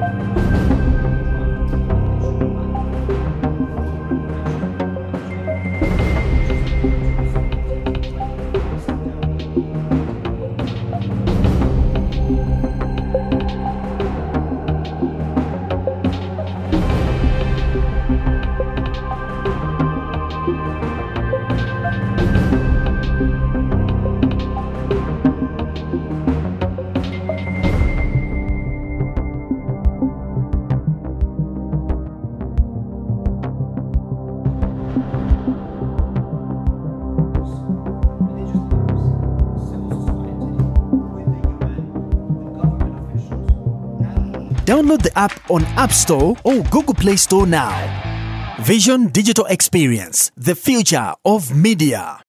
Download the app on App Store or Google Play Store now. Vision Digital Experience, the future of media.